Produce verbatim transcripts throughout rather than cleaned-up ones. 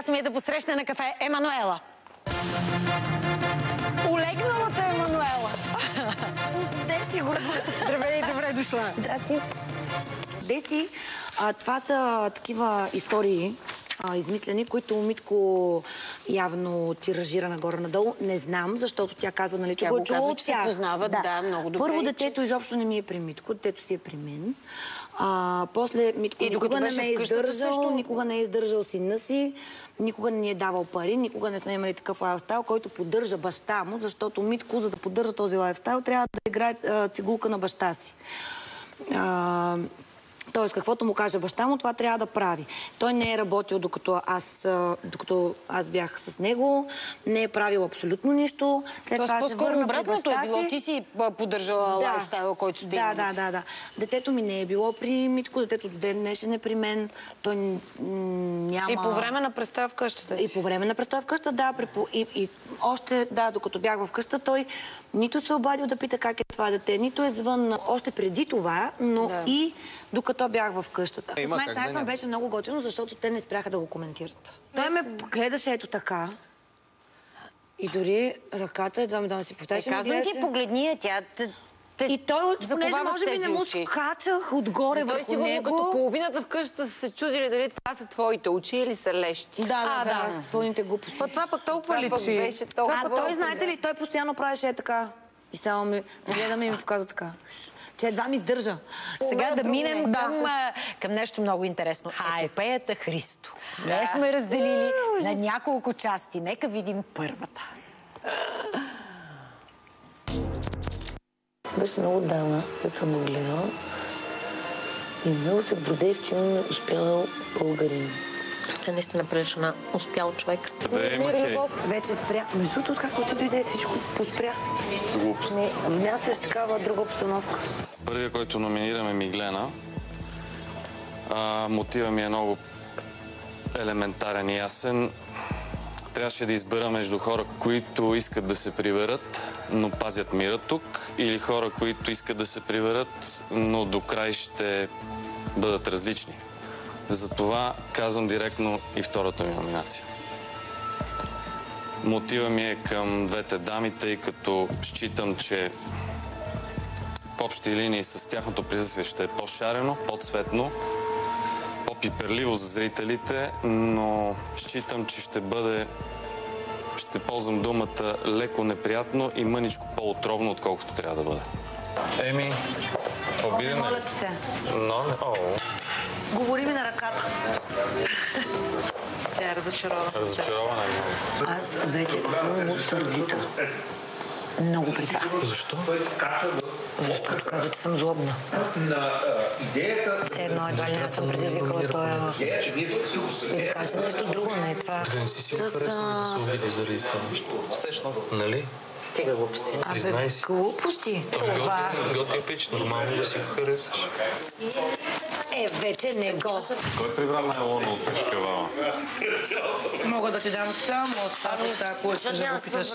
Приятно ми е да посрещна на кафе Емануела. Олегналата Емануела. Деси, гордо. Здравей, добре дошла. Здрасти. Деси, а, това са такива истории, а, измислени, които Митко явно тиражира нагоре-надолу. Не знам, защото тя казва, нали, че тя го е чула от че тях. се познават, да, да, много добре. Първо, детето че... изобщо не ми е при Митко, детето си е при мен. А, после Митко и никога не ме е издържал, също... никога не е издържал сина си, никога не ни е давал пари, никога не сме имали такъв лайфстайл, който поддържа баща му, защото Митко, за да поддържа този лайфстайл, трябва да играе а, цигулка на баща си. А, Тоест, каквото му каже баща му, това трябва да прави. Той не е работил докато аз, докато аз бях с него, не е правил абсолютно нищо. След Тоест, това се върна при баща е било, ти си поддържала да. лайфстайла, който сте да, да, да, да. Детето ми не е било при Митко, детето до ден днешен е при мен. Той няма... И по време на престой в къщата? И по време на престой в къщата, да. И, и още, да, докато бях в къща, той нито се обадил да пита как е това дете, нито е звън още преди това, но да. И докато бях в къщата. С мен Тайфън беше много готино, защото те не спряха да го коментират. Той ме гледаше ето така. И дори ръката едва ми да си повтаряше. Е, казвам ти, погледни я, тя... И той, понеже може би не му скачах отгоре върху него. Той сигурно като половината в къщата са се чудили дали това са твоите очи или са лещи. Да, да, да, с пълните глупости. Това пък толкова личи. А той, знаете ли, той постоянно правеше е така. И само ми гледаме и ми показва така. Че едва ми издържа. Сега да минем към, към нещо много интересно. Епопеята Христо. Ние сме разделили на няколко части. Нека видим първата. Беше много дана, като съм го гледала. И много се бродех, че имаме успял българин. Тя наистина прилича на успял човек. Вече спря. Между другото, както ти дойде, всичко поспря. Глупост. Няма също такава друга обстановка. Първият, който номинираме, Миглена. А, мотива ми е много елементарен и ясен. Трябваше да избера между хора, които искат да се приберат, но пазят мира тук, или хора, които искат да се приберат, но до край ще бъдат различни. Затова казвам директно и втората ми номинация. Мотива ми е към двете дами, тъй като считам, че в общи линии с тяхното присъствие ще е по-шарено, по-цветно, по-пиперливо за зрителите, но считам, че ще бъде, ще ползвам думата леко неприятно и мъничко по-отровно, отколкото трябва да бъде. Еми, обиден е. Моля ти се. Но не. О. Говори ми на ръката. Тя е разочарована. Разочарована е много. Аз вече много сърдита. Много при това. Защо? Защото каза, че съм злобна. Все едно едва ли не съм предизвикала това. И да кажа нещо друго, не е това. Да не си си го харесва да се обиди заради това нещо. Всъщност. Нали? Стига глупости. Абе, глупости. Това... Готви пич, нормално да си го харесаш. Е, вече не го. Кой прибра най-лоно от пешкавала? Мога да ти дам само само ако искаш да го питаш.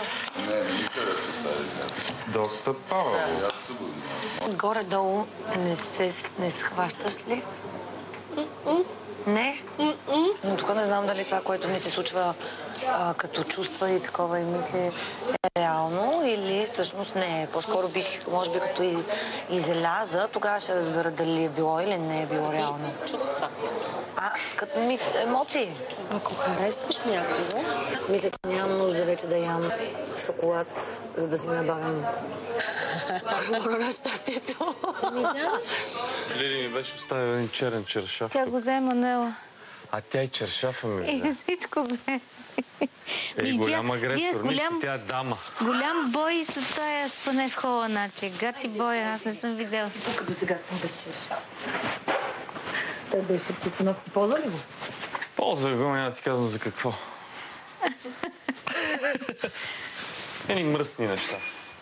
Доста павало. Горе-долу не се не схващаш ли? Не? Но тук не знам дали това, което ми се случва а, като чувства и такова и мисли е реално или всъщност не е. По-скоро бих, може би като и, изляза, тогава ще разбера дали е било или не е било реално. Чувства. А, като ми емоции. Ако харесваш някого... Мисля, че нямам нужда вече да ям шоколад, за да си набавям хора на щастието. Лили ми беше оставил един черен чершаф. Тя го взе, Мануела. А тя и чершафа ми взе. И всичко взе. Е, голям агресор. Мисля, тя е дама. Голям бой с тая спане в хола, наче. Гати бой, аз не съм видела. Тук до сега съм без чершаф. Той беше чисто нов. Ползва ли го? Ползвай го, няма да ти казвам за какво. Едни мръсни неща.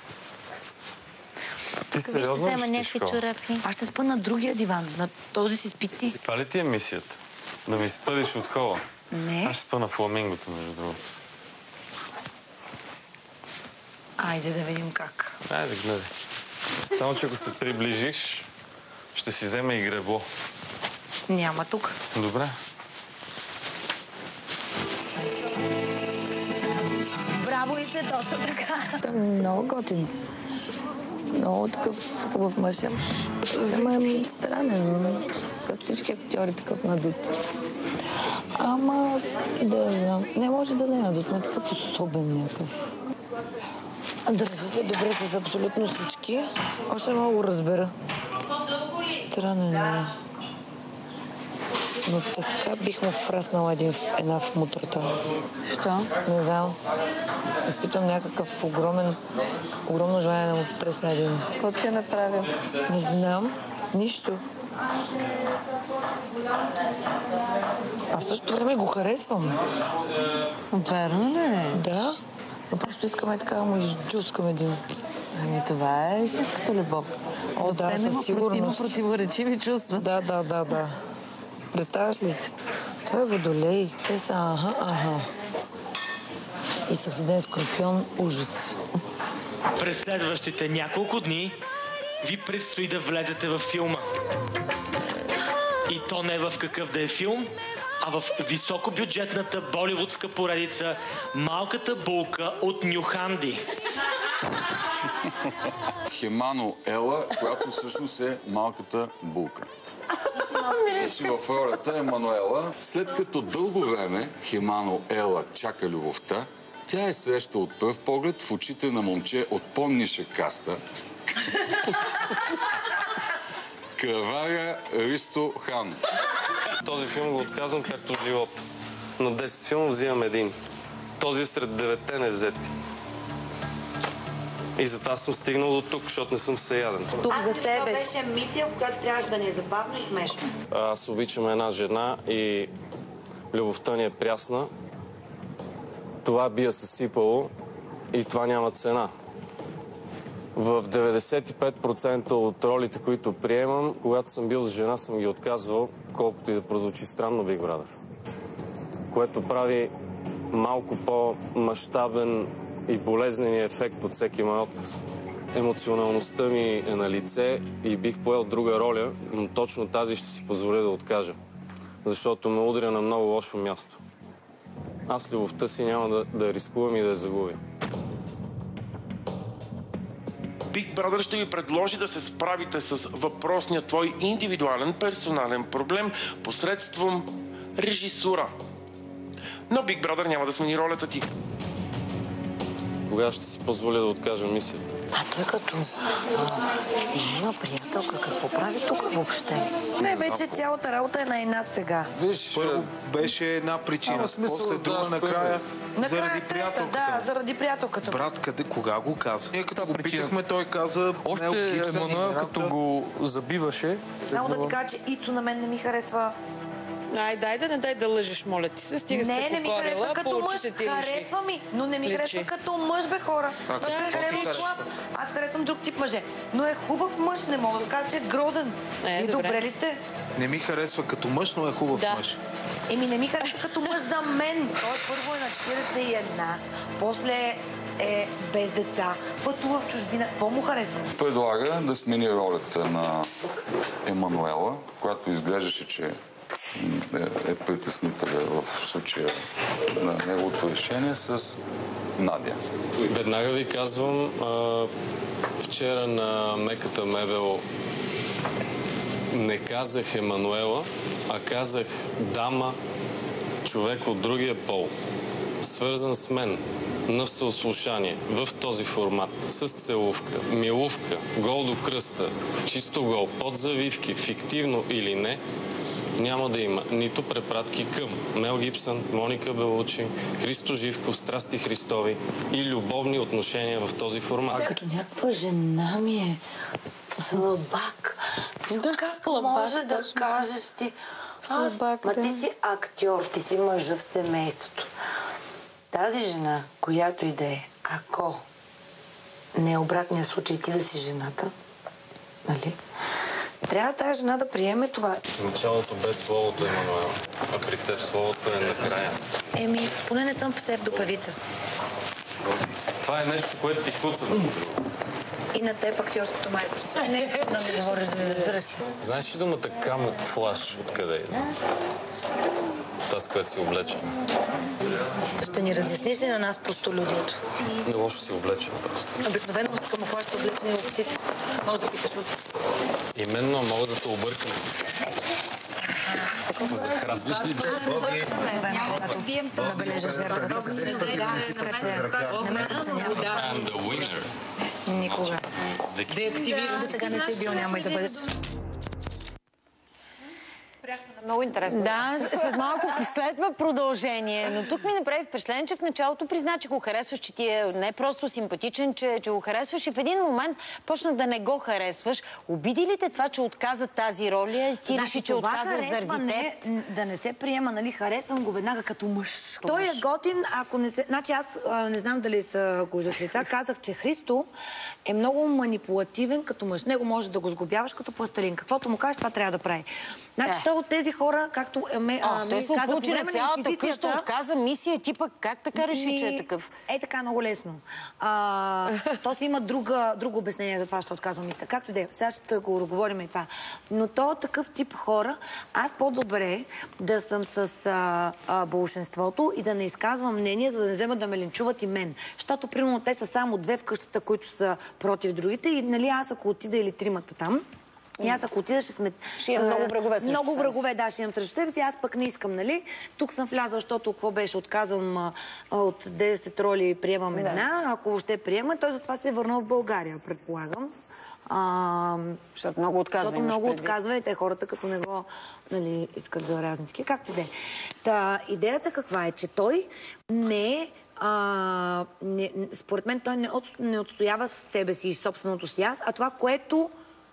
Ти сериозно ли ще ти школа? Аз ще спа на другия диван, на този си спи ти. Това ли ти е мисията? Да ми спъдиш от хола? Не. Аз ще спа на фламингото, между другото. Айде да видим как. Айде, гледай. Само, че ако се приближиш, ще си вземе и гребло. Няма тук. Добре. мисля точно така. Там е много готин. Много такъв хубав мъж. Ама е странен, като всички актьори, такъв надут. Ама, да знам, не може да не е надут, но е такъв особен някакъв. Държи се добре с абсолютно всички. Още не мога го разбера. Странен е. Но така бих му враснала един, една в мутрата. Що? Не знам. Изпитвам някакъв огромен, огромно желание да му тресна един. Какво ти е направил? Не знам. Нищо. А в същото време го харесвам. Верно ли? Да. Но просто искаме така да му изджускам един. Ами това е истинската любов. О, да, със сигурност. Има противоречиви чувства. Да, да, да, да. Представяш ли се? Той е водолей. Те са аха, аха. И съседен скорпион, ужас. През следващите няколко дни ви предстои да влезете във филма. И то не в какъв да е филм, а в високобюджетната боливудска поредица «Малката булка от Нюханди». Хемано Ела, която всъщност е малката булка. Значи в ролята Емануела, след като дълго време Хемано Ела чака любовта, тя е среща от пръв поглед в очите на момче от по-ниша каста. Кръваря Ристо Хан. Този филм го отказвам както в живота. На десет филма взимам един. Този е сред деветте невзети. И затова съм стигнал до тук, защото не съм всеяден. Тук за себе. Това беше мисия, в която трябваше да ни е забавно и смешно. Аз обичам една жена и любовта ни е прясна. Това би я съсипало и това няма цена. В деветдесет и пет процента от ролите, които приемам, когато съм бил с жена, съм ги отказвал, колкото и да прозвучи странно, Big Brother. Което прави малко по-мащабен и болезнен ефект от всеки мой отказ. Емоционалността ми е на лице и бих поел друга роля, но точно тази ще си позволя да откажа. Защото ме удря на много лошо място. Аз любовта си няма да, да я рискувам и да я загубя. Big Brother ще ви предложи да се справите с въпросния твой индивидуален персонален проблем посредством режисура. Но Big Brother няма да смени ролята ти. Тогава ще си позволя да откажа мисията. А той като а, си има приятелка, какво прави тук въобще? Не, вече цялата работа е на инат сега. Виж, първо беше една причина, после друга накрая. Накрая трета, да, заради приятелката. Брат, къде, кога го каза? Ние като го питахме, той каза... Още Емануел, като го забиваше... Само да ти кажа, че Ицо на мен не ми харесва. Ай, дай да не дай да лъжеш, моля ти се. Стига не, се не ми харесва като мъж. Харесва ми, но не ми Личи. харесва като мъж, бе, хора. А, Той да, е прекалено слаб. Аз харесвам друг тип мъже. Но е хубав мъж, не мога да кажа, че е грозен. Е, И добре. добре ли сте? Не ми харесва като мъж, но е хубав Да. мъж. Еми, не ми харесва като мъж за мен. Той първо е на четиридесет и една, после е без деца, пътува в чужбина. Какво му харесва? Предлага да смени ролята на Емануела, която изглеждаше, че е, е притеснителя в случая на неговото решение с Надя. Веднага ви казвам, а, вчера на Меката мебел не казах Емануела, а казах дама, човек от другия пол, свързан с мен, на всеослушание, в този формат, с целувка, милувка, гол до кръста, чисто гол, под завивки, фиктивно или не, няма да има нито препратки към Мел Гибсън, Моника Белучи, Христо Живков, Страсти Христови и любовни отношения в този формат. Като някаква жена ми е слабак. Да, как слабак, може да точно. кажеш ти? Аз, Слабак, ма да. ти си актьор, ти си мъжа в семейството. Тази жена, която и да е, ако не е обратния случай ти да си жената, нали? Трябва тази жена да приеме това. Началото без словото, Емануел, а при теб словото е накрая. Еми, поне не съм псевдопевица. Това е нещо, което ти куца, между другото. И на теб актьорското майсторство. Не искам да ми говориш, да ми разбираш ли. Знаеш ли думата камуфлаж откъде е? Та с което си облечен. Ще ни разясниш ли на нас простолюдието? Не лошо си облечен просто. Обикновено с камуфлаж са облечени ловците. Може да питаш от... Именно, мога да те объркам. За храстиш ли? Да набележа жертвата си. Така че не ме оценява. Никога. До сега не си бил, няма и да бъдеш. Много интересно. Да, след малко последва продължение, но тук ми направи впечатление, че в началото призна, че го харесваш, че ти е не просто симпатичен, че, че го харесваш и в един момент почна да не го харесваш. Обиди ли те това, че отказа тази роля? Ти реши, че отказа заради теб? Да не се приема, нали, харесвам го веднага като мъж. Той е готин, ако не се... Значи аз а, не знам дали са го за лица, казах, че Христо е много манипулативен като мъж. Него може да го сглобяваш като пластелин. Каквото му кажеш, това трябва да прави. Значи той от тези хора, както ме, а, той се отлучи на цялата къща, отказа мисия, ти пък как така реши, че е такъв? Е така много лесно. А, то си има друга, друго обяснение за това, що отказвам мисия. Както де, сега ще го разговорим и това. Но то такъв тип хора, аз по-добре да съм с а, а, болшинството и да не изказвам мнение, за да не вземат да ме линчуват и мен. Защото, примерно, те са само две в къщата, които са против другите и, нали, аз ако отида или тримата там, и аз ако отида, ще сме... Ще имам много врагове срещу Много врагове, да, ще имам срещу тебе си. Аз пък не искам, нали? Тук съм влязла, защото какво беше? Отказвам а, от десет роли, приемам една. Ако въобще приема, той затова се е върнал в България, предполагам. А, защото много отказва. Защото много отказва и те хората, като не го, нали, искат да разни такива. Както де. Та, идеята каква е? Че той не е А, не, според мен той не, от, не отстоява себе си и собственото си аз, а това, което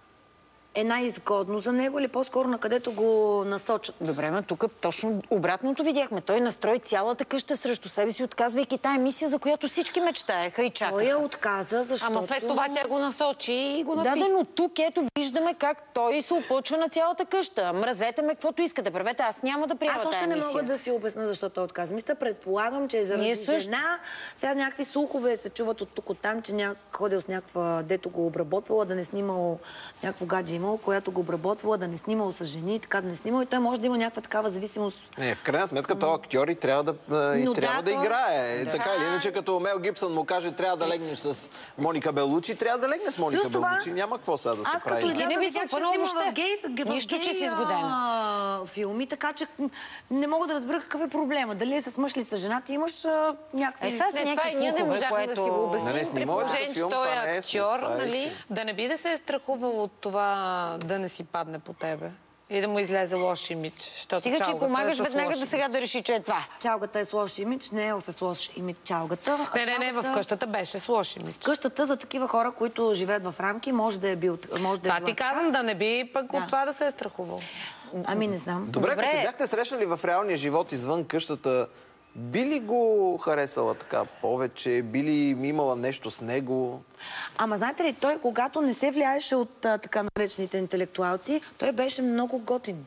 е най-изгодно за него или по-скоро на където го насочат. Добре, но тук точно обратното видяхме. Той настрои цялата къща срещу себе си, отказвайки тая мисия, за която всички мечтаеха и чакаха. Той я отказа, защото... Ама след това тя го насочи и го напи. Да, да, но тук ето виждаме как той се опълчва на цялата къща. Мразете ме, каквото искате. Правете, аз няма да приема тая мисия. Аз още не мога да си обясня защо той отказа мисля. Предполагам, че е заради жена. Сега някакви слухове се чуват от тук, от там, че няк... ходил с някаква, дето го обработвала, да не снимал някакво гадже имал, която го обработвала, да не снимал с жени, така да не снимал и той може да има някаква такава зависимост. Не, в крайна сметка този актьор и трябва да, и Но трябва да, да играе. Да. Така или иначе, като Мел Гибсън му каже, трябва да легнеш с Моника Белучи, трябва да легне с Моника Плюс това, Белучи. Няма какво сега да се аз прави. Аз като не би се опънал въобще. Нищо, че си изгодена. Филми, така че не мога да разбера какъв е проблема. Дали е с мъж ли с жена, ти имаш а, някакви... Е, това са някакви слухове, ние не можахме което... да си го обясним. Не, не, При че той е актьор, нали? Да не би да се е страхувал от това да не си падне по тебе. И да му излезе лош имидж. Стига, че помагаш веднага да сега да реши, че е това. Чалгата е с лош имидж, не е с лош имидж чалгата. Не, не, не, в къщата беше с лош имидж. Къщата за такива хора, които живеят в рамки, може да е бил. Може да е това ти казвам, да не би пък от това да се е страхувал. Ами не знам. Добре, ако се бяхте срещнали в реалния живот извън къщата, би ли го харесала така повече? Би ли имала нещо с него? Ама знаете ли, той когато не се влияеше от а, така наречените интелектуалци, той беше много готин.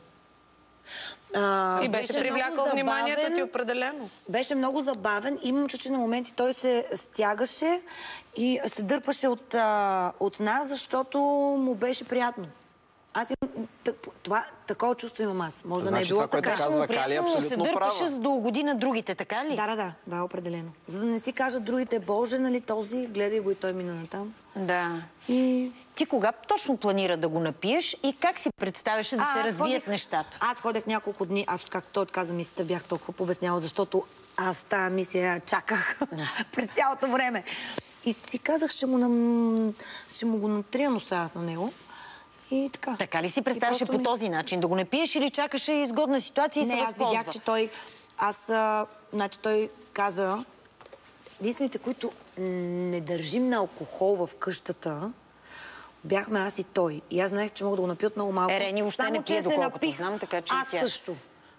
А, и беше, беше привлякал вниманието ти определено. Беше много забавен. Имам чувство, че на моменти той се стягаше и се дърпаше от, а, от нас, защото му беше приятно. Аз имам това, такова чувство имам аз. Може да не е било така. Беше му приятно, се дърпаше за да угоди на другите, така ли? Да, да, да, да, определено. За да не си кажат другите, Боже, нали този, гледай го и той мина натам. Да. И... Ти кога точно планира да го напиеш и как си представяше да а, се развият ходих, нещата? Аз ходех няколко дни, аз както той отказа мисията, бях толкова пообясняла, защото аз тази мисия чаках пред цялото време. И си казах, ще му, нам... ще му го натрия носа на него. И така. Така ли си представяше по ми... този начин? Да го не пиеш или чакаше изгодна ситуация и не, се възползва? Не, аз видях, че той... Аз, а, значи той каза, единствените, които не държим на алкохол в къщата, бяхме аз и той. И аз знаех, че мога да го напия от много малко. Ерени въобще не пие, доколкото знам, така че аз също.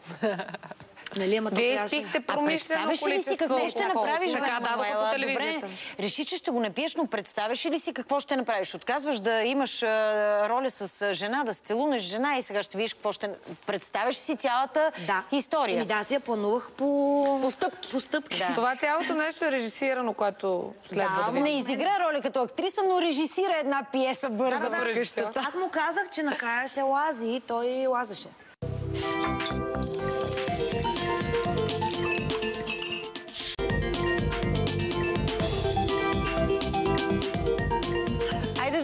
Нали, ама Вие изпихте промишлено количество. Какво ще направиш, бе, Мануела? Добре, реши, че ще го напиеш, но представяш ли си какво ще направиш? Отказваш да имаш а, роля с жена, да се целунеш жена и сега ще видиш какво ще... Представяш си цялата да. история. Еми да, си я планувах по... по стъпки. По стъпки. Да. Това цялото нещо е режисирано, което следва да, да не изигра роля като актриса, но режисира една пиеса бърза да, в да, къщата. Аз му казах, че накрая ще лази и той лазеше.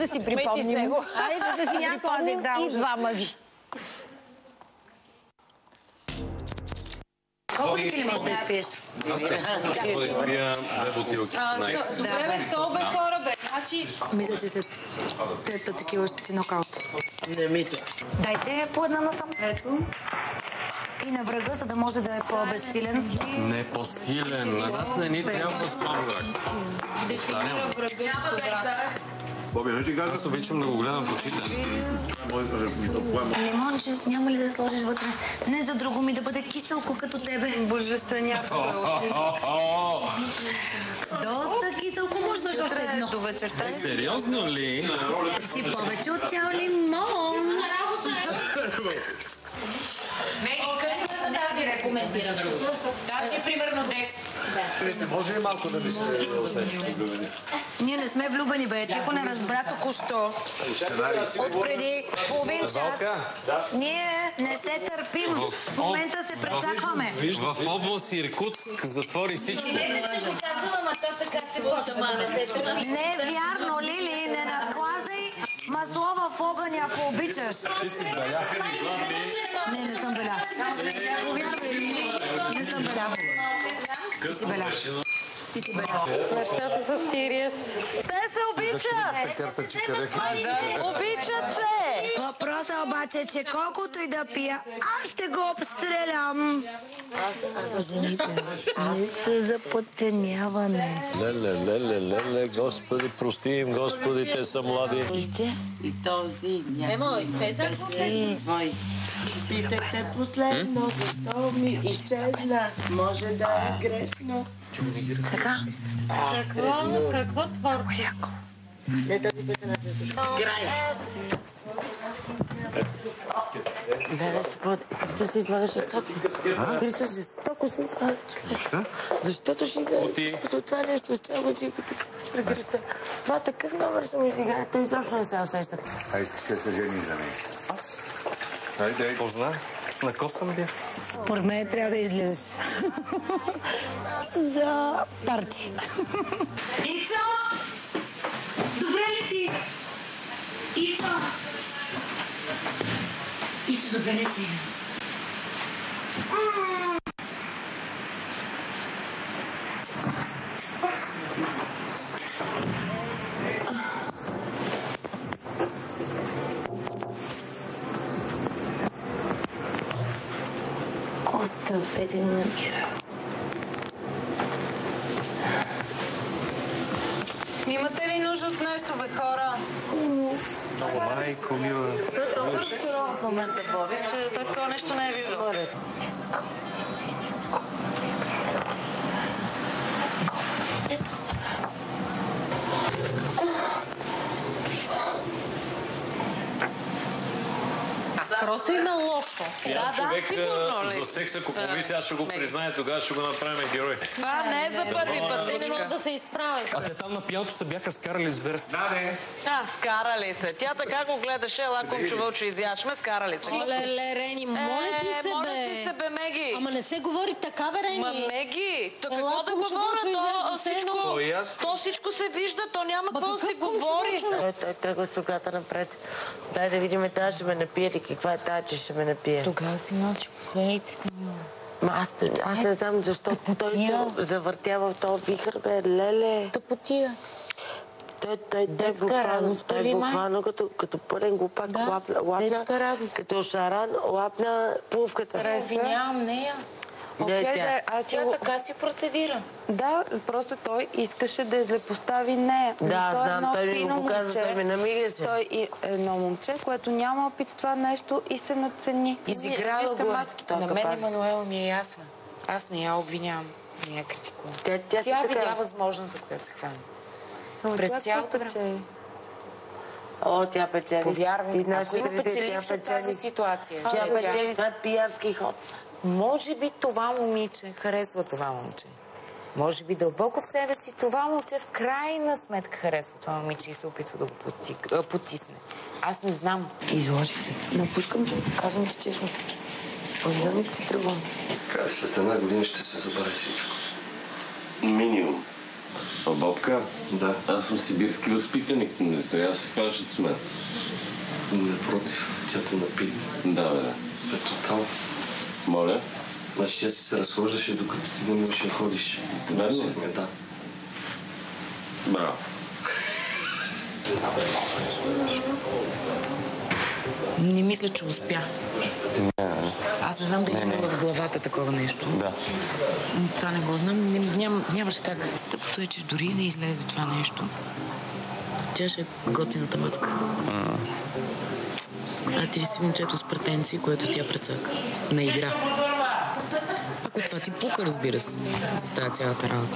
си припомним. Айде да си припомним и двама ви. Колко декили можеш да изпиеш? Аз не да изпия две бутилки. Добре, бе, сол, бе, хора, бе. Значи... Мисля, че след трета такива ще си нокаут. Не мисля. Дайте по една насам. Ето. И на врага, за да може да е по-безсилен. Не по-силен. На нас не ни трябва слаб враг. Дефинира врага. Аз обичам да го гледам в очите. Лимонче, няма ли да сложиш вътре? Не за друго ми да бъде киселко като тебе. Божественяко е. Доста киселко, може да още едно. До вечерта. Сериозно ли? Си повече от цял лимон. Меги, късно за тази рекомендира друго. Тази е примерно десет. Не може ли малко да ми се влюбени? Ние не сме влюбени, бе. Ти го не разбра току-що. От преди половин час. Ние не се търпим. В момента се прецакваме. В област Иркутск затвори всичко. Не, казвам, ама то така се почва да не се търпи. Не е вярно, Лили. Не накладай масло в огъня, ако обичаш. Ти си беля. Не, не съм беля. Повярвай ми, не съм беля. Ти си беля. Ти си беля. Нещата са сириес. Те се обичат! Обичат се! Въпросът обаче е, че колкото и да пия, аз ще го обстрелям. Жените не са за подценяване. Леле, леле, леле, Господи, прости им, Господи, те са млади. И този няма. Емо, изпета последно. Твой. Питайте последно, защо ми изчезна. Може да е грешно. Сега? Какво? Какво творчество? Не, тази песен аз не слушам. Край! Да, си бъде. Христос си слагаш жестоко. Христос жестоко си слагаш. Защото ще знаеш, като това нещо с чаго, че като прегръща. Това такъв номер съм изиграл. Той изобщо не се усеща. А искаш да се жени за нея? Аз? Хайде, позна. На кос съм бил. Според мен трябва да излизаш. За парти. Ицо! Добре ли си? Ицо! Ицо, добре ли си? Оставете ме на мира. Имате ли нужда от нещо, бе, хора? Много майко, мила. В момента Боби, че той такова нещо не е виждал. Просто има лошо. Да, човек за секс, ако помисли, аз ще го призная, тогава ще го направим герой. Това не е за първи път. Те не могат да се изправят. А те там на пианото се бяха скарали зверски. Да, не. А, скарали се. Тя така го гледаше, ела кумче вълче изячме, скарали се. Оле, Рени, моля ти се, бе. Моля ти се, бе, Меги. Ама не се говори така, бе, Рени. Ма, Меги, то Ела, какво да кумче говоря? вълче То изяжда, всичко, То е ясно. то всичко се вижда, то няма Ма какво да се какъв кумче говори. вълче? Той, той тръгва с ръката напред. Дай да видим тази ще ме напие ли каква е тази, че ще ме напие. Тогава си носи последиците. Ма аз, аз не знам защо той се завъртява в този вихър, бе, леле. Тъпотия. Той, той, той Детска буквално, радост, той ли, май? буквално като, като пълен глупак Да, лапна, лапна детска радост. като шаран, лапна плувката. Обвинявам нея. Не, Окей, тя- да, аз Тя го- така си процедира. Да, просто той искаше да злепостави нея. Да, Но той е знам, едно той ми го фино показа, момче. той ми намигаше. Той е едно момче, което няма опит с това нещо и се надцени. Изиграва Вижте го. мацките. На мен Емануела ми е ясна. Аз не я обвинявам, не я критикувам. Тя, тя, Тя си видя така. възможност, за която се хване. Но През тя цялото пък време. О, тя печели. Повярвай ми, Ти знаеш, ако има че тя печеливша печели. тази ситуация, Тя ще е тя. печели, това е пиарски ход. Може би това момиче харесва това момче. Може би дълбоко в себе си това момче в крайна сметка харесва това момиче и се опитва да го потик, а, потисне. Аз не знам. Изложих се. Напускам те. Казвам ти честно. Понеделник си тръгвам. Как след една година ще се забрави всичко. Минимум. А бабка? Да. Аз съм сибирски възпитаник, не трябва да се хващат с мен. Напротив, тя те напи. Да, бе, да. Ето там. Моля? Значи тя си се разхождаше, докато ти не можеш да ходиш. Верно? Да. Браво. Не мисля, че успя. Не, не. Аз не знам дали има в главата такова нещо. Да. Това не го знам. Ням, ням, нямаше как. Тъпото е, че дори не излезе това нещо. Тя ще е готината мътка. Mm. А ти си момчето с претенции, което тя прецака. На игра. Ако това ти пука, разбира се, за тази цялата работа.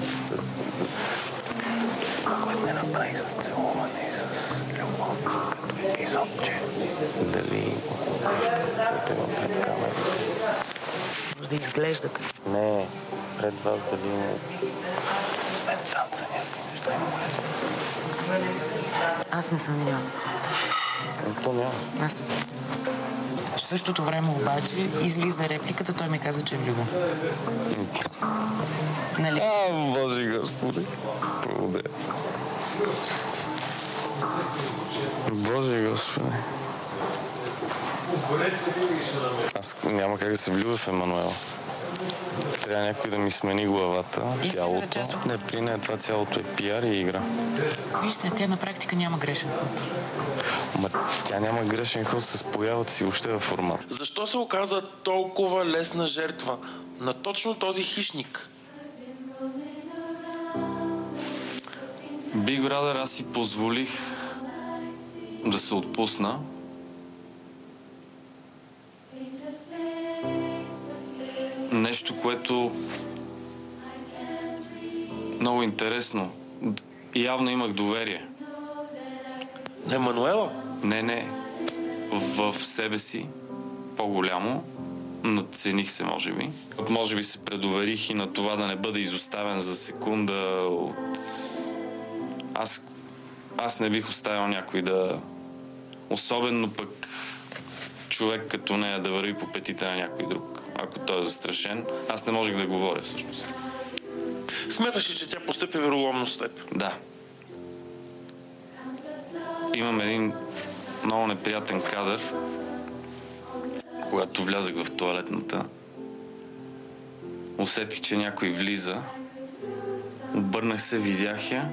Ако не направи с целуване и с любов, като изобче, дали нещо, което има пред камера. Може да изглеждате. Не, пред вас дали има след танца някакви неща има лесно. Аз не съм видяла. То няма. Аз не съм. В същото време обаче излиза репликата, той ми каза, че е влюбен. Нали? А, Боже Господи. Благодаря. Боже Господи. Аз няма как да се влюбя в Емануела. Трябва някой да ми смени главата, тялото. Не, при нея това цялото е пиар и игра. Вижте, тя на практика няма грешен ход. Ма тя няма грешен ход с появата си въобще във формат. Защо се оказа толкова лесна жертва на точно този хищник? Big Brother, аз си позволих да се отпусна. Нещо, което много интересно. Явно имах доверие. На Емануела? Не, не. В, в себе си. По-голямо. Надцених се, може би. Може би се предоверих и на това да не бъда изоставен за секунда от... Аз, аз не бих оставил някой да... Особено пък човек като нея да върви по петите на някой друг. Ако той е застрашен, аз не можех да говоря всъщност. Смяташ ли, че тя постъпи вероломно с теб? Да. Имам един много неприятен кадър, когато влязах в тоалетната. Усетих, че някой влиза. Обърнах се, видях я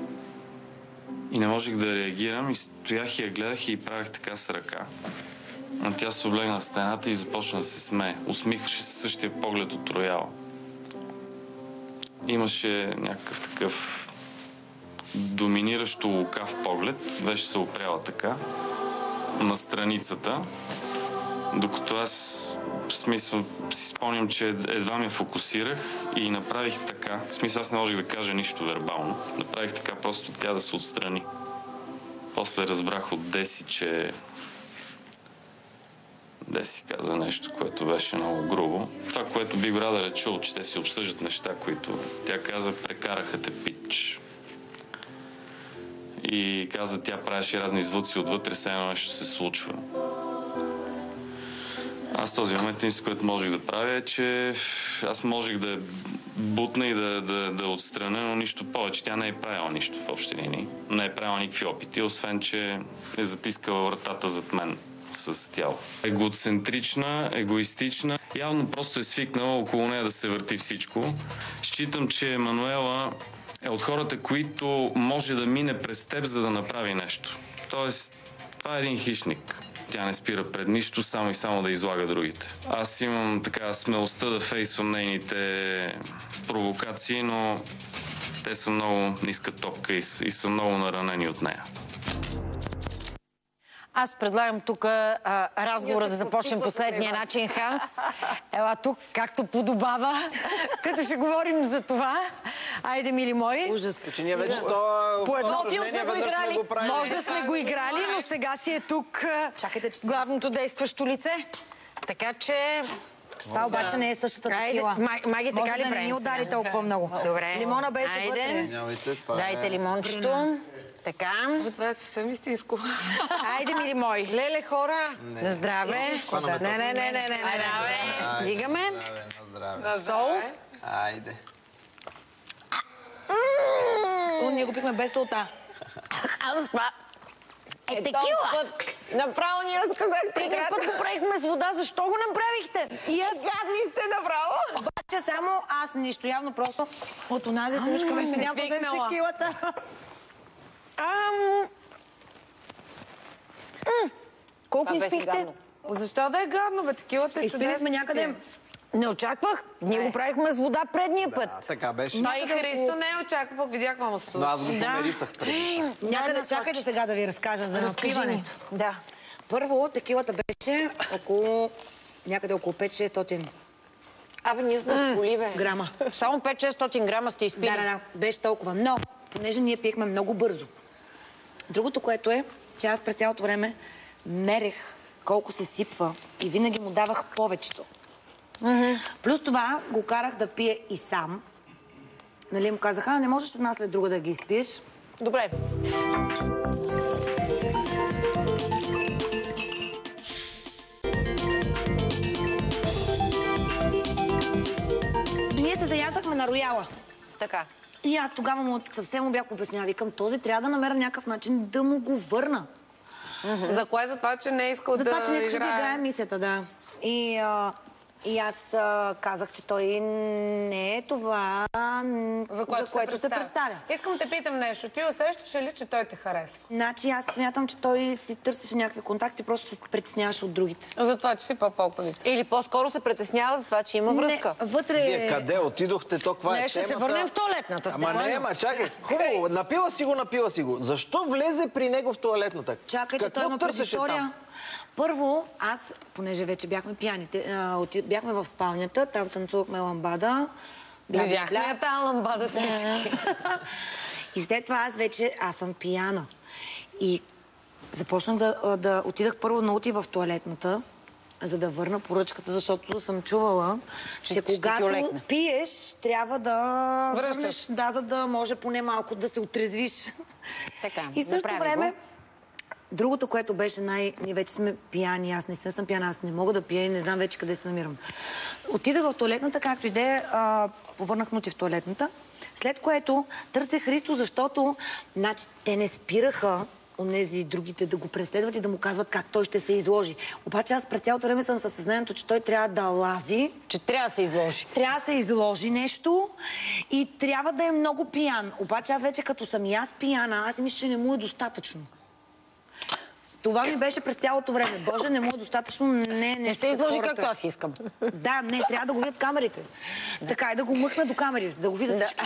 и не можех да реагирам и стоях и я гледах и й правях така с ръка. А тя се облегна в стената и започна да се смее. Усмихваше се същия поглед от рояла. Имаше някакъв такъв доминиращо лукав поглед. Беше се опряла така на страницата. Докато аз, в смисъл, си спомням, че едва ме фокусирах и направих така. В смисъл, аз не можех да кажа нищо вербално. Направих така просто тя да се отстрани. После разбрах от Деси, че Деси каза нещо, което беше много грубо. Това, което Big Brother е чул, че те си обсъждат неща, които тя каза, прекараха те пич. И каза, тя правеше разни звуци отвътре, все едно нещо се случва. Аз този момент, единството, което можех да правя е, че аз можех да бутна и да, да, да отстраня, но нищо повече. Тя не е правила нищо в общи линии. Не е правила никакви опити, освен, че е затискала вратата зад мен с тяло. Егоцентрична, егоистична. Явно просто е свикнала около нея да се върти всичко. Считам, че Емануела е от хората, които може да мине през теб, за да направи нещо. Тоест, това е един хищник. Тя не спира пред нищо, само и само да излага другите. Аз имам така смелостта да фейсвам нейните провокации, но те са много ниска топка и, и са много наранени от нея. Аз предлагам тук разговора да започнем последния начин. Ханс, ела тук, както подобава, като ще говорим за това. Айде, мили мои. Ужас. Че ние вече това по едно филм упражнение сме го веднъж играли. сме го правили. Може да сме го играли, но сега си е тук главното действащо лице. Така че... Това обаче не е същата такива. Маги, така ли правим? Може да не ни удари толкова много. Добре. Лимона беше вътре. Дайте лимончето. Така. Това е съвсем истинско. Айде, мили мои. Леле, хора. На здраве. Не, не, не, не, не. Първо ние го пихме без солта. Аз това... Е, текила! Направо ни разказахте. Преди път го правихме с вода, защо го направихте? И аз гадни сте направо. Обаче само аз нищо, явно просто от онази случка беше няма проблем с текилата. Колко изпихте? Защо да е гадно, бе? Текилата е чудесна. Изпихме някъде. Не очаквах. Ние го правихме с вода предния път. Да, така беше. Той и Христо не е очаквал, видях какво му се случи. Но аз го померисах преди. Някъде, чакайте сега да ви разкажа за напиването. Да. Първо, текилата беше около... някъде около пет-шестстотин. Абе, ние сме в коли, бе. Грама. Само пет-шестстотин грама сте изпили. Да, да, да. Беше толкова. Но, понеже ние пиехме много бързо. Другото, което е, че аз през цялото време мерех колко се сипва и винаги му давах повечето. Mm-hmm. Плюс това го карах да пие и сам. Нали му казаха, не можеш една след друга да ги изпиеш. Добре. Ние се заяждахме на рояла. Така. И аз тогава му съвсем му бях обяснява. Викам, този трябва да намеря някакъв начин да му го върна. Mm-hmm. За кое? За това, че не е искал За да това, че не искаше играе. да играе мисията, да. И, а, и аз а, казах, че той не е това, за което, за което се, се представя. представя. Искам да те питам нещо. Ти усещаш ли, че той те харесва? Значи аз смятам, че той си търсеше някакви контакти, просто се притесняваше от другите. За това, че си по-полковица. Или по-скоро се притеснява за това, че има връзка. Не, вътре... Вие къде отидохте? То каква е Не, ще темата? се върнем в туалетната. Ама не, ма чакай. Хубаво, напила си го, напила си го. Защо влезе при него в туалетната? Чакайте, какво той има търсеше предистория. там? Първо, аз, понеже вече бяхме пияните, бяхме в спалнята, там танцувахме ламбада. Видяхме я тази ламбада всички. И след това аз вече, аз съм пияна. И започнах да, да отидах първо наути в туалетната, за да върна поръчката, защото съм чувала, че, че когато пиеш, трябва да върнеш, да, за да може поне малко да се отрезвиш. Така, и в същото време, другото, което беше най... Ние вече сме пияни, аз наистина съм пияна, аз не мога да пия и не знам вече къде се намирам. Отидах в туалетната, както и да е, повърнах нути в туалетната, след което търсех Христо, защото значи, те не спираха онези другите да го преследват и да му казват как той ще се изложи. Обаче аз през цялото време съм със съзнанието, че той трябва да лази. Че трябва да се изложи. Трябва да се изложи нещо и трябва да е много пиян. Обаче аз вече като съм и аз пияна, аз мисля, че не му е достатъчно. Това ми беше през цялото време. Боже, не му е достатъчно. Не, не, не се изложи както аз искам. Да, не, трябва да го видят камерите. Да. Така, и да го мъхна до камерите, да го видят да. Всички.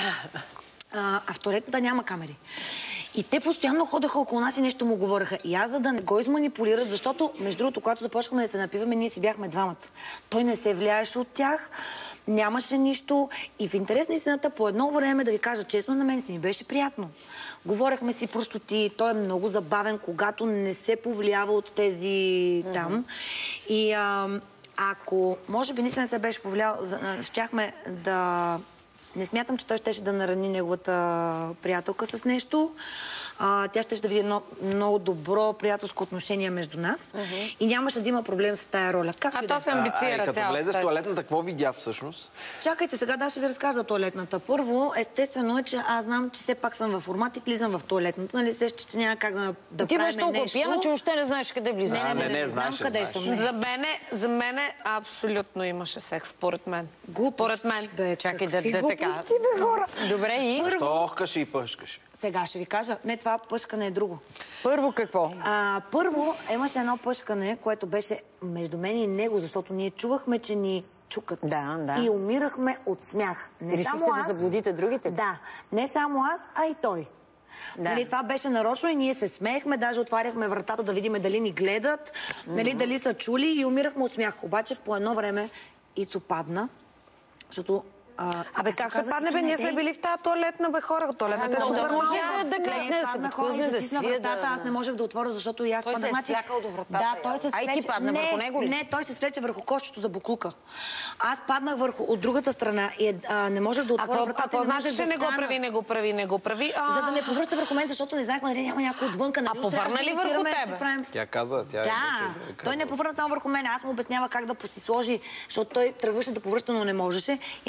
А, а в туалетната няма камери. И те постоянно ходеха около нас и нещо му говореха. И аз, за да не го изманипулират, защото, между другото, когато започнахме да се напиваме, ние си бяхме двамата. Той не се влияеше от тях, нямаше нищо. И в интерес на истината, по едно време, да ви кажа честно, на мен си ми беше приятно. Говорехме си простоти, той е много забавен, когато не се повлиява от тези там. И а, ако, може би, наистина не се беше повлиял, щяхме да... Не смятам, че той щеше да нарани неговата приятелка с нещо. А, тя щеше да види едно много добро приятелско отношение между нас. Uh-huh. И нямаше да има проблем с тая роля. Как а то се амбицира. А, като влезе в туалетната, какво видя всъщност? Чакайте, сега да ще ви разкажа за туалетната. Първо, естествено е, че аз знам, че все пак съм в формат и влизам в туалетната. Нали сте, че няма как да, да ти правим беше толкова нещо. пияна, че въобще не знаеш къде влизаш. Не, не, не, не, знаеш, знам къде съм. За мене, за мене абсолютно имаше секс, според мен. Глупост, според мен. Бе, чакай да, да така. Бе, хора. Добре, и? Що охкаше и пъшкаше? Сега ще ви кажа. Не, това пъшкане е друго. Първо какво? А, първо имаше едно пъшкане, което беше между мен и него, защото ние чувахме, че ни чукат. Да, да. И умирахме от смях. Не решихте само аз, да заблудите другите? Да. Не само аз, а и той. Да. Нали, това беше нарочно и ние се смеехме, даже отваряхме вратата да видим дали ни гледат, mm-hmm. нали, дали са чули и умирахме от смях. Обаче по едно време Ицо падна, защото... А, Абе, как ще падне, бе? Ние сме били в тази туалетна, бе, хора. Туалетната е супер малко. Да гледне, да се подхлъзне, да свие, да... Аз не можех да отворя, защото и аз той паднах. Той се е слякал до вратата. Да, той се Ай, ти падна върху него ли? Не, той се свлече върху кошчето за буклука. Аз паднах върху от другата страна и а, не можех да отворя вратата. Ако знаеш, че не го прави, не го прави, не го прави. За да не повръща върху мен, защото не знаехме дали няма някой отвънка. А повърна ли върху тебе? Тя каза, тя Да, той не повърна само върху мен. Аз му обяснява как да си сложи, защото той тръгваше да повръща, но не можеше. И аз му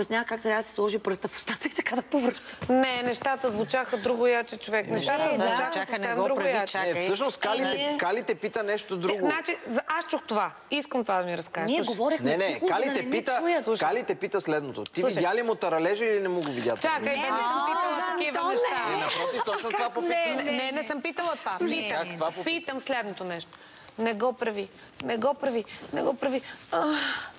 обяснявах как трябва да се сложи пръста в устата и така да повръща. Не, нещата звучаха друго яче, човек. Нещата Не, да, звучаха чакай, съвсем не го друго прави, яче. чакай. Не, всъщност Кали, Е, те, Кали те пита нещо друго. Значи, за- аз чух това. Искам това да ми разкажеш. Ние Слушай. говорихме Не, не, тихо, Кали за да те не ни пита, чуят. Кали те пита следното. Ти Слушай. видя ли му таралежа или не му го видя? Чакай, да не съм питала такива неща. Е, напротив, точно това Не, попитам. не, не съм питала това. Как Питам, това попитам? питам следното нещо. Не го прави, не го прави, не го прави. Ах.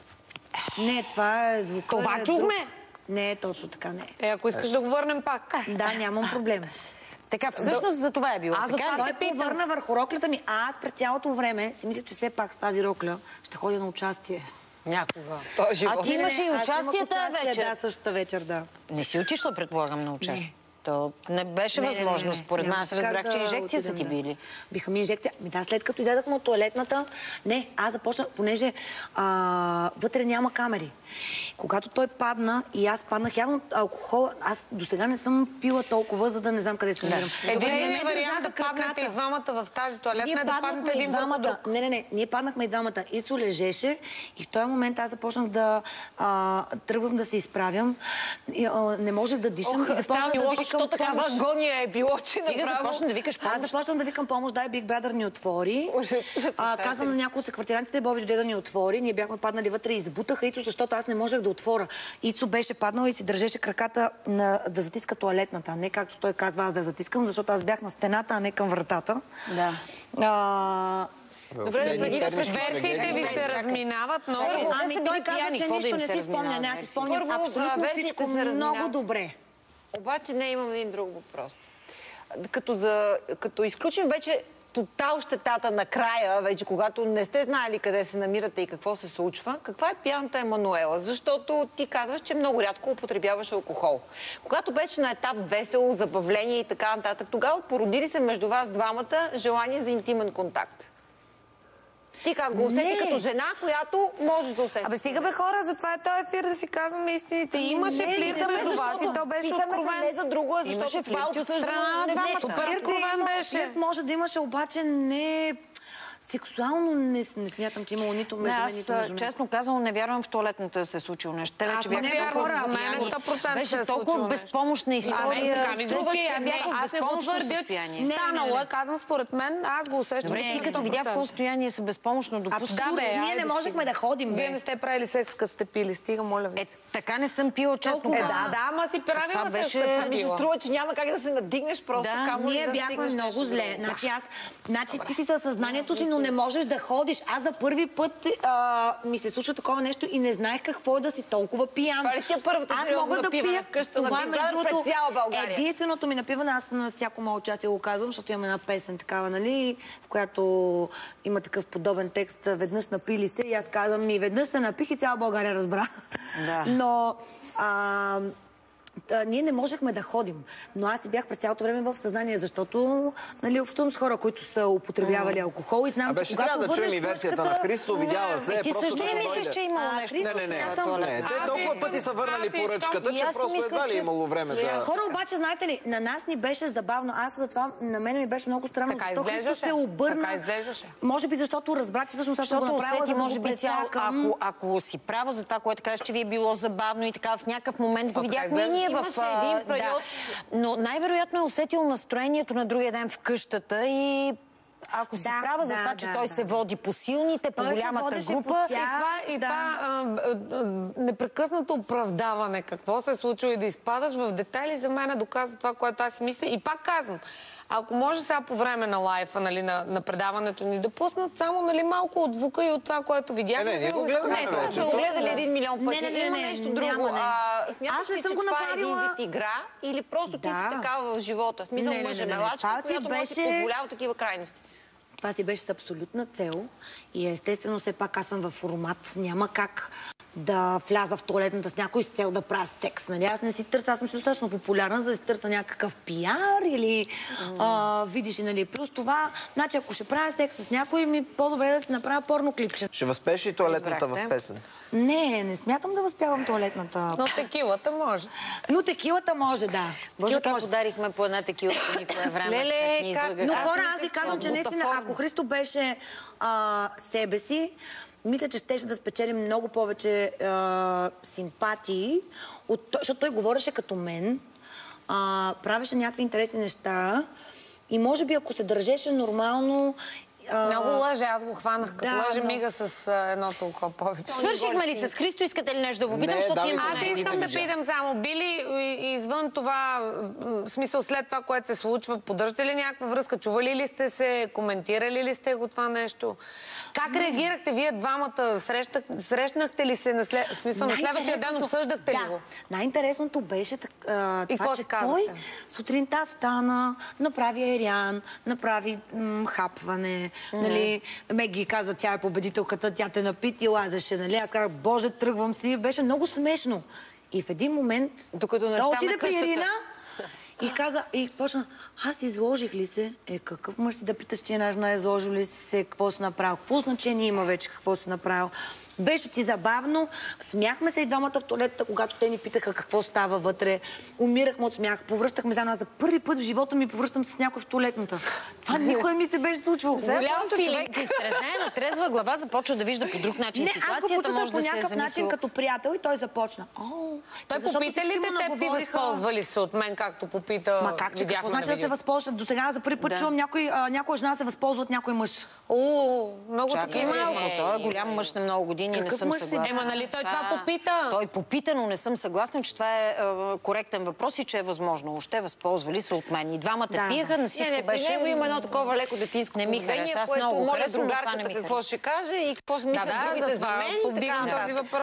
Не, това е звука. Това е чухме. друг. Не е точно така, не. Е, ако искаш да го върнем пак. Да, нямам проблем. Така, всъщност за това е било. Аз така, той ли? те повърна върху роклята ми, а аз през цялото време си мисля, че все пак с тази рокля ще ходя на участие. Някога. А ти имаш и участие тази вечер. Да, същата вечер, да. Не си отишла, предполагам, на участие. То не беше Не, не, възможно, не, не. според мен. Няма Аз как разбрах, да че инжекции са отидем, ти да. били. Биха ми инжекция. Ми да, след като излязахме от тоалетната, не, аз започнах, понеже а, вътре няма камери. Когато той падна и аз паднах, явно алкохол, аз до сега не съм пила толкова, за да не знам къде се намирам. Единственият вариант да паднете и двамата в тази туалетна е да паднете един върху друг. Не, не, не, ние паднахме и двамата. Ицо лежеше и в този момент аз започнах да а, тръгвам да се изправям. И, а, не можех да дишам. Ох, и започнах става ми да лошо, викам що такава помощ. агония е било, че Стига направо... започна да викаш помощ. Аз започнах да викам помощ, дай Big Brother ни отвори. А, казвам на някои от секвартирантите, Боби дойде да ни отвори. Ние бяхме паднали вътре и избутаха Ицо, защото аз не можех да отворя. Ицо беше паднал и си държеше краката на, да затиска тоалетната. Не както той казва аз да затискам, защото аз бях на стената, а не към вратата. Да. А... Добре, преди да версиите ви се разминават много. Ами той казва, че нищо не си спомня. Не, аз си спомням абсолютно всичко много добре. Обаче не, имам един друг въпрос. Като, за, като изключим вече тотал щетата накрая, вече когато не сте знаели къде се намирате и какво се случва, каква е пияната Емануела? Защото ти казваш, че много рядко употребяваш алкохол. Когато беше на етап весело, забавление и така нататък, тогава породи ли се между вас двамата желание за интимен контакт? Ти как го усети като жена, която можеш да усетиш? Абе стига бе хора, затова е този ефир да си казваме истините. Имаше флирт между вас и то беше откровен. Не за друго, защото това от страна на двамата. Супер откровен беше. Флирт може да имаше, обаче не... Сексуално не, не смятам, че имало нито между мен, нито между мен. Честно казвам, не вярвам в туалетната да се е случило нещо. Те вече бяха толкова пияни. Беше толкова безпомощна история. Така ми звучи. Аз не го твърдя. Станало е, казвам според мен, аз го усещам. Добре, ти като видя в какво състояние са безпомощно допуснати. Абсурдно, ние не можехме да ходим. Вие не сте правили секс, като сте пили. Стига, моля ви. Така не съм пила, честно Е, казвам. да, да, ама си правила беше... секс, Ми се струва, че няма как да се надигнеш просто. Да, ние бяхме много зле. Значи аз, значи ти си със съзнанието си, но не можеш да ходиш. Аз за първи път а, ми се случва такова нещо и не знаех какво е да си толкова пиян. Това ли ти е първата сериозно напиване в къща на Big Brother пред цяла България? Единственото ми напиване, аз на всяко мое участие го казвам, защото имам една песен такава, нали, в която има такъв подобен текст, веднъж напили се и аз казвам, ми веднъж се напих и цяла България разбра. Да. Но а, а, ние не можехме да ходим. Но аз си бях през цялото време в съзнание, защото нали, общувам с хора, които са употребявали алкохол и знам, Абе, че ще когато трябва да чуем върнеш и версията на пръчката... Христо, видяла се. Ти просто също като не мислиш, дойде. че е имало А, нещо? Христо, Не, не, не. смятам- Не, те толкова пъти са върнали поръчката, че просто едва ли имало време да... Хора, обаче, знаете ли, на нас ни беше забавно. Аз затова, на мен ми беше много странно, Така защо Христо изглеждаше. се обърна. Така изглеждаше. Може би защото разбра, че всъщност аз съм го Защото направила, усети, за да може го би, цяло, прецакам. ако, ако си права за това, което кажеш, че ви е било забавно и така, в някакъв момент го О, така видяхме и ние в... Имаше а, един период. Да. Но най-вероятно е усетил настроението на другия ден в къщата и... Ако си Да, права за да, това, че да, той да. се води по силните, по Той се голямата водеше по група... тях. И това, и Да. това а, а, а, непрекъснато оправдаване, какво се е случило и да изпадаш в детайли, за мен доказва това, което аз си мисля. И пак казвам, ако може сега по време на лайфа, нали, на, на предаването ни да пуснат само нали, малко от звука и от това, което видяхме. Е, не, ние за да го гледаме изпълним. Не, това са го гледали един милион пъти. Не, не, не, Има не, нещо няма, друго. не. А, смяташ Аз не ли, съм че го това е един направила. вид игра или просто ти Да. си такава в живота? Смисъл Не, не, не, не, не. мъжемелачка, Това си която може да си беше- позволява такива крайности. Това си беше с абсолютна цел и естествено все пак аз съм във формат. Няма как да вляза в туалетната с някой с цел да правя секс. Нали? Аз не си търся, аз съм си достатъчно популярна, за да си търся някакъв пиар или а, видиш и нали. Плюс това, значи ако ще правя секс с някой, ми по-добре да си направя порно клипче. Ще възпееш ли туалетната в Разбрахте. песен? Не, не смятам да възпявам туалетната. Но текилата може. Но текилата може, да. Боже, Текилата как може. подарихме по една такива по никое време. Леле, как ни как... излъгах. Но Аз хора, не аз ви се казвам, че чувствам наистина, бутафорно. ако Христо беше а, себе си, мисля, че щеше да спечели много повече а, симпатии, от, защото той говореше като мен, а, правеше някакви интересни неща и може би ако се държеше нормално... А... Много лъже, аз го хванах като да, лъже но... мига с а, едното око повече. Свършихме ли с Христо? Искате ли нещо да попитам? Защото имам... Аз искам да питам само, били извън това, в смисъл след това, което се случва, поддържате ли някаква връзка? Чували ли сте се? Коментирали ли сте го това нещо? Как реагирахте вие двамата? Срещах, срещнахте ли се на, след... в смисъл, на следващия ден? Обсъждахте да. ли го? Най-интересното беше а, и това, че той сутринта стана, направи аериан, направи м, хапване, mm-hmm. нали, Меги каза, тя е победителката, тя те напити, лазеше, нали, аз казах, боже, тръгвам си, беше много смешно. И в един момент, докато не той отиде при къщата. Ирина и каза, и почна, аз изложих ли се? Е, какъв мъж си да питаш, че една жена изложил ли се, какво си направил? Какво значение има вече, какво си направил? Беше ти забавно. Смяхме се и двамата в туалетата, когато те ни питаха какво става вътре. Умирахме от смях. Повръщахме за нас. За първи път в живота ми повръщам с някой в туалетната. Това никога ми се беше случвало. Голямото човек изтрезнае на трезва глава, започва да вижда по друг начин не, ситуацията. аз го почувствах може по да се някакъв начин като приятел и той започна. О, той попита ли те теб, ти възползвали се от мен, както попита? Ма как, че какво значи да се възползват? До сега за първи път чувам някоя жена се възползва от някой мъж. О, много чакай малко. Той е голям мъж на много години, не съм съгласна. Ема, нали той това попита? Той попита, но не съм съгласна, че това е коректен въпрос и че е възможно. Още възползвали се от мен. И двамата пиеха, на всичко беше... При него има едно такова леко детинско поведение, което моля другарката какво ще каже и какво си мислят другите за мен. Да, да, повдигам този въпрос.